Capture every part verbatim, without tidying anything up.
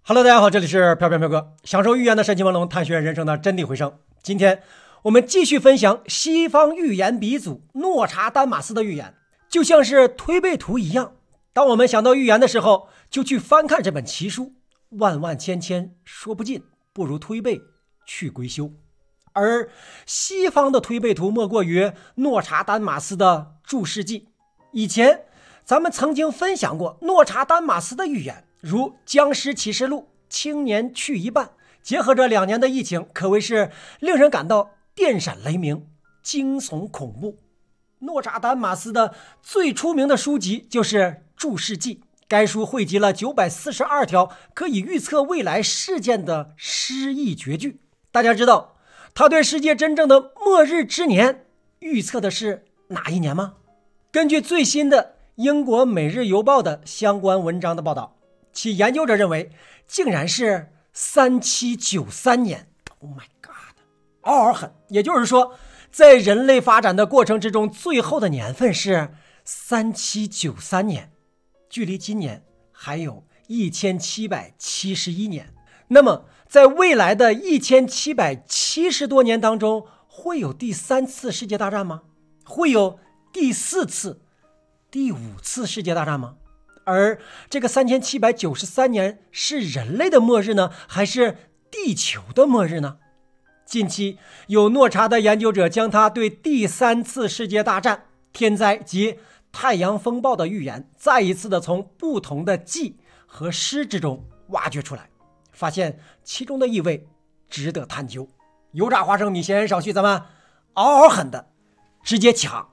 Hello， 大家好，这里是飘飘飘哥，享受寓言的神奇朦胧，探寻人生的真谛回声。今天我们继续分享西方预言鼻祖诺查丹马斯的预言，就像是推背图一样。当我们想到预言的时候，就去翻看这本奇书，万万千千说不尽，不如推背去归修。而西方的推背图莫过于诺查丹马斯的注释记。以前咱们曾经分享过诺查丹马斯的预言，如《僵尸启示录》青年去一半，结合着两年的疫情，可谓是令人感到电闪雷鸣、惊悚恐怖。诺查丹马斯的最出名的书籍就是《注释记》，该书汇集了九百四十二条可以预测未来事件的诗意绝句。大家知道他对世界真正的末日之年预测的是哪一年吗？根据最新的英国《每日邮报》的相关文章的报道，其研究者认为竟然是三七九三年。 Oh my god， 嗷嗷狠。也就是说，在人类发展的过程之中，最后的年份是三七九三年，距离今年还有一千七百七十一年。那么在未来的一千七百七十多年当中，会有第三次世界大战吗？会有第四次、第五次世界大战吗？而这个三千七百九十三年是人类的末日呢，还是地球的末日呢？近期有诺查的研究者将他对第三次世界大战、天灾及太阳风暴的预言再一次的从不同的记和诗之中挖掘出来，发现其中的意味值得探究。油炸花生米闲言少叙，咱们嗷嗷狠的直接抢。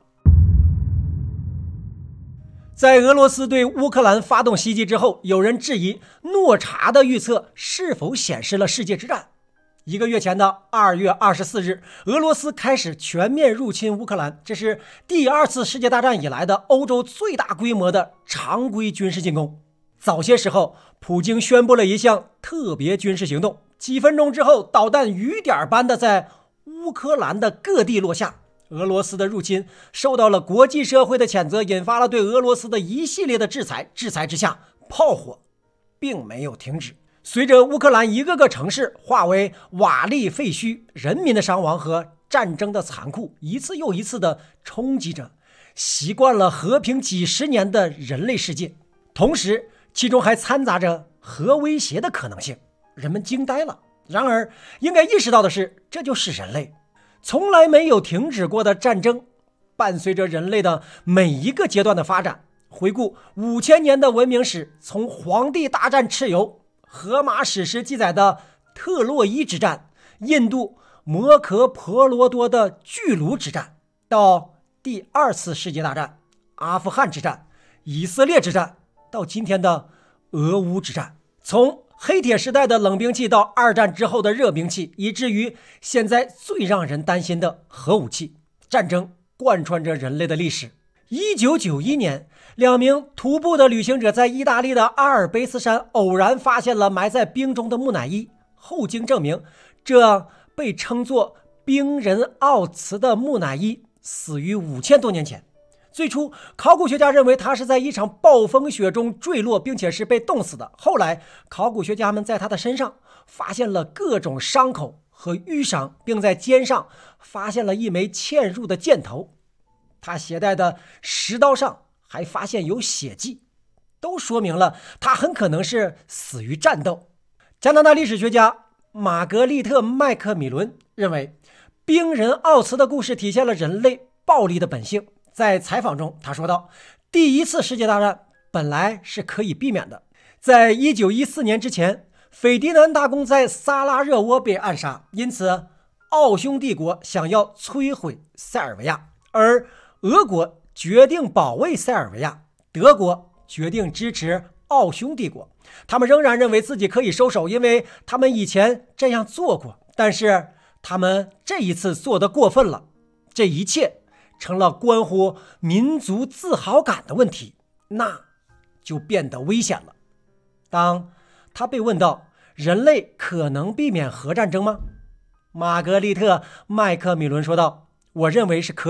在俄罗斯对乌克兰发动袭击之后，有人质疑诺查的预测是否显示了世界之战。一个月前的二月二十四日，俄罗斯开始全面入侵乌克兰，这是第二次世界大战以来的欧洲最大规模的常规军事进攻。早些时候，普京宣布了一项特别军事行动，几分钟之后，导弹雨点般的在乌克兰的各地落下。俄罗斯的入侵受到了国际社会的谴责，引发了对俄罗斯的一系列的制裁。制裁之下，炮火并没有停止。随着乌克兰一个个城市化为瓦砾废墟，人民的伤亡和战争的残酷一次又一次的冲击着习惯了和平几十年的人类世界，同时其中还掺杂着核威胁的可能性，人们惊呆了。然而应该意识到的是，这就是人类从来没有停止过的战争，伴随着人类的每一个阶段的发展。回顾五千年的文明史，从黄帝大战蚩尤、荷马史诗记载的特洛伊之战、印度摩诃婆罗多的巨鹿之战，到第二次世界大战、阿富汗之战、以色列之战，到今天的俄乌之战。从黑铁时代的冷兵器到二战之后的热兵器，以至于现在最让人担心的核武器，战争贯穿着人类的历史。一九九一年，两名徒步的旅行者在意大利的阿尔卑斯山偶然发现了埋在冰中的木乃伊，后经证明，这被称作冰人奥茨的木乃伊死于五千多年前。最初考古学家认为他是在一场暴风雪中坠落，并且是被冻死的。后来考古学家们在他的身上发现了各种伤口和淤伤，并在肩上发现了一枚嵌入的箭头，他携带的石刀上还发现有血迹，都说明了他很可能是死于战斗。加拿大历史学家玛格丽特·麦克米伦认为，冰人奥茨的故事体现了人类暴力的本性。在采访中，他说道，第一次世界大战本来是可以避免的。在一九一四年之前，斐迪南大公在萨拉热窝被暗杀，因此奥匈帝国想要摧毁塞尔维亚，而俄国决定保卫塞尔维亚，德国决定支持奥匈帝国。他们仍然认为自己可以收手，因为他们以前这样做过，但是他们这一次做得过分了。这一切成了关乎民族自豪感的问题，那就变得危险了。当他被问到人类可能避免核战争吗？玛格丽特·麦克米伦说道，我认为是可以的。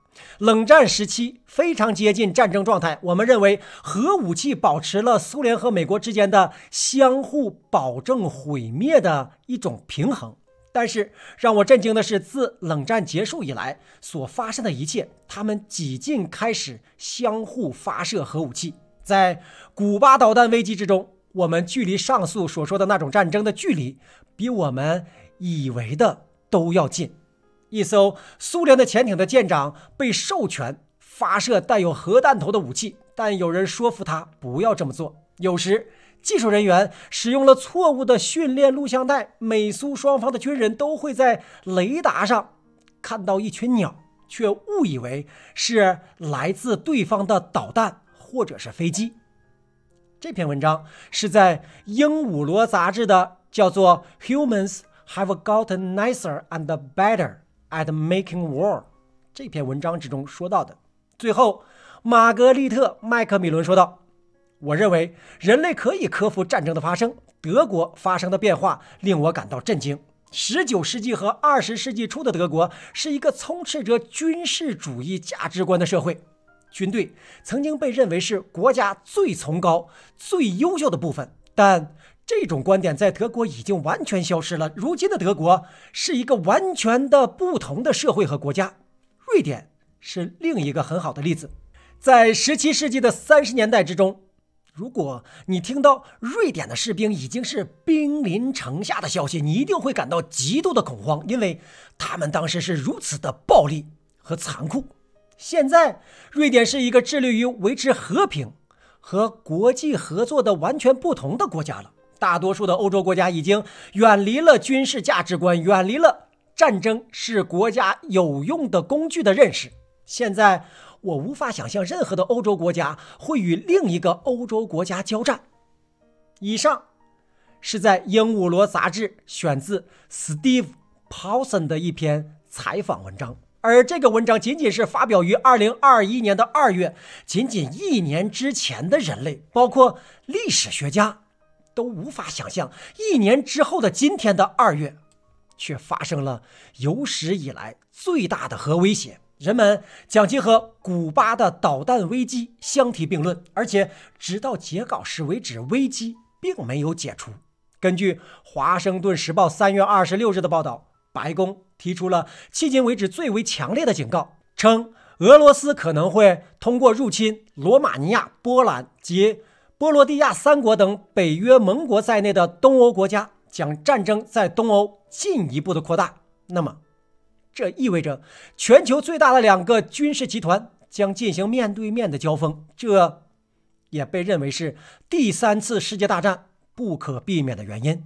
冷战时期非常接近战争状态，我们认为核武器保持了苏联和美国之间的相互保证毁灭的一种平衡。但是让我震惊的是，自冷战结束以来所发生的一切，他们几近开始相互发射核武器。在古巴导弹危机之中，我们距离上述所说的那种战争的距离比我们以为的都要近。一艘苏联的潜艇的舰长被授权发射带有核弹头的武器，但有人说服他不要这么做。有时技术人员使用了错误的训练录像带，美苏双方的军人都会在雷达上看到一群鸟，却误以为是来自对方的导弹或者是飞机。这篇文章是在《鹦鹉螺》杂志的叫做 Humans have gotten nicer and better at making war 这篇文章之中说到的。最后，玛格丽特·麦克米伦说道，我认为人类可以克服战争的发生。德国发生的变化令我感到震惊。十九世纪和二十世纪初的德国是一个充斥着军事主义价值观的社会。军队曾经被认为是国家最崇高、最优秀的部分，但这种观点在德国已经完全消失了。如今的德国是一个完全的不同的社会和国家。瑞典是另一个很好的例子。在十七世纪的三十年代之中，如果你听到瑞典的士兵已经是兵临城下的消息，你一定会感到极度的恐慌，因为他们当时是如此的暴力和残酷。现在，瑞典是一个致力于维持和平和国际合作的完全不同的国家了。大多数的欧洲国家已经远离了军事价值观，远离了战争是国家有用的工具的认识。现在，我无法想象任何的欧洲国家会与另一个欧洲国家交战。以上是在《鹦鹉螺》杂志选自 Steve Paulson 的一篇采访文章。而这个文章仅仅是发表于二零二一年的二月，仅仅一年之前的人类，包括历史学家，都无法想象一年之后的今天的二月，却发生了有史以来最大的核威胁。人们将其和古巴的导弹危机相提并论，而且直到截稿时为止，危机并没有解除。根据《华盛顿时报》三月二十六日的报道，白宫提出了迄今为止最为强烈的警告，称俄罗斯可能会通过入侵罗马尼亚、波兰及波罗的亚三国等北约盟国在内的东欧国家，将战争在东欧进一步的扩大。那么，这意味着全球最大的两个军事集团将进行面对面的交锋，这也被认为是第三次世界大战不可避免的原因。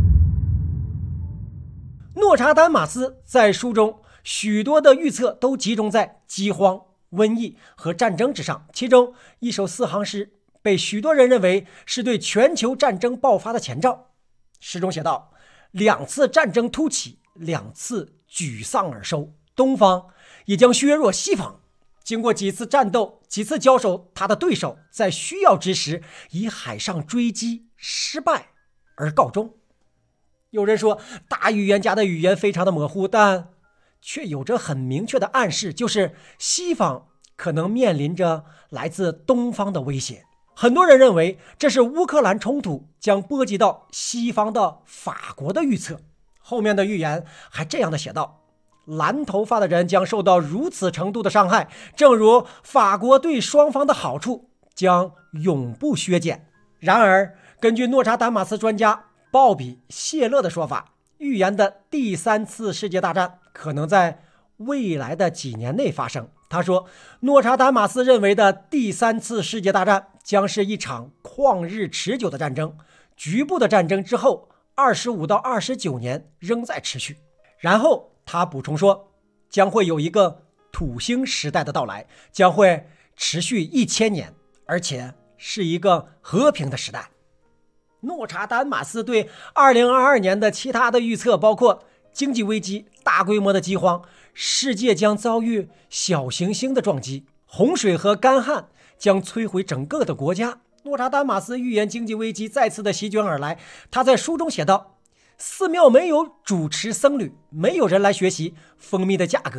诺查丹马斯在书中许多的预测都集中在饥荒、瘟疫和战争之上，其中一首四行诗被许多人认为是对全球战争爆发的前兆。诗中写道，两次战争突起，两次沮丧而收，东方也将削弱西方。经过几次战斗，几次交手，他的对手在需要之时以海上追击失败而告终。有人说大预言家的语言非常的模糊，但却有着很明确的暗示，就是西方可能面临着来自东方的威胁。很多人认为这是乌克兰冲突将波及到西方的法国的预测。后面的预言还这样的写道，蓝头发的人将受到如此程度的伤害，正如法国对双方的好处将永不削减。然而，根据诺查丹马斯专家鲍比·谢勒的说法，预言的第三次世界大战可能在未来的几年内发生。他说，诺查丹马斯认为的第三次世界大战将是一场旷日持久的战争，局部的战争之后二十五到二十九年仍在持续。然后他补充说，将会有一个土星时代的到来，将会持续一千年，而且是一个和平的时代。诺查丹马斯对二零二二年的其他的预测包括经济危机、大规模的饥荒，世界将遭遇小行星的撞击，洪水和干旱将摧毁整个的国家。诺查丹马斯预言经济危机再次的席卷而来。他在书中写道，寺庙没有主持僧侣，没有人来学习蜂蜜的价格，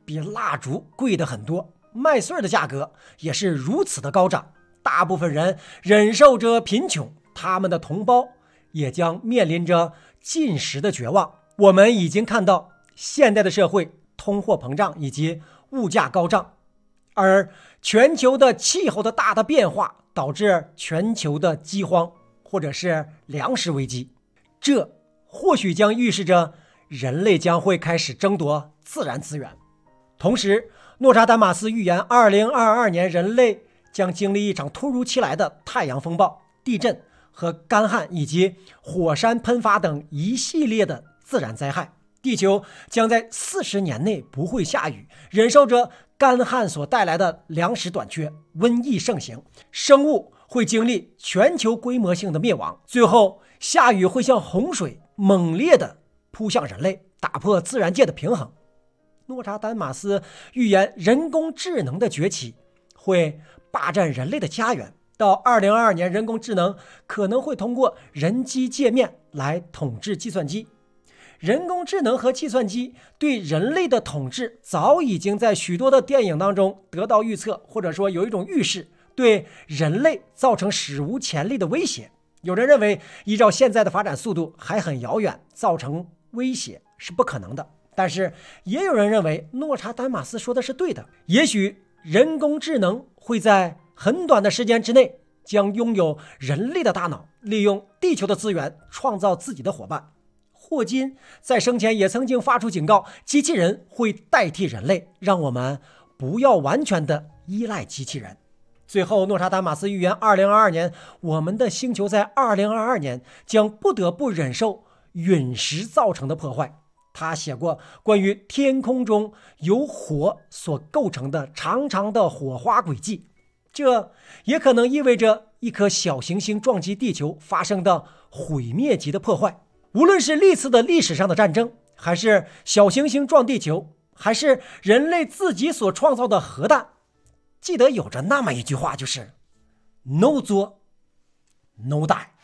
比蜡烛贵得很多，麦穗的价格也是如此的高涨。大部分人忍受着贫穷，他们的同胞也将面临着进食的绝望。我们已经看到现代的社会通货膨胀以及物价高涨，而全球的气候的大的变化导致全球的饥荒或者是粮食危机，这或许将预示着人类将会开始争夺自然资源。同时，诺查丹马斯预言二零二二年人类将经历一场突如其来的太阳风暴、地震和干旱，以及火山喷发等一系列的自然灾害。地球将在四十年内不会下雨，忍受着干旱所带来的粮食短缺、瘟疫盛行，生物会经历全球规模性的灭亡。最后，下雨会像洪水猛烈地扑向人类，打破自然界的平衡。诺查丹马斯预言人工智能的崛起会霸占人类的家园，到二零二二年，人工智能可能会通过人机界面来统治计算机。人工智能和计算机对人类的统治早已经在许多的电影当中得到预测，或者说有一种预示，对人类造成史无前例的威胁。有人认为，依照现在的发展速度还很遥远，造成威胁是不可能的。但是也有人认为，诺查丹马斯说的是对的，也许人工智能会在很短的时间之内将拥有人类的大脑，利用地球的资源创造自己的伙伴。霍金在生前也曾经发出警告，机器人会代替人类，让我们不要完全的依赖机器人。最后，诺查丹马斯预言二零二二年，我们的星球在二零二二年将不得不忍受陨石造成的破坏。他写过关于天空中由火所构成的长长的火花轨迹，这也可能意味着一颗小行星撞击地球发生的毁灭级的破坏。无论是历次的历史上的战争，还是小行星撞地球，还是人类自己所创造的核弹，记得有着那么一句话，就是 No 作 No die。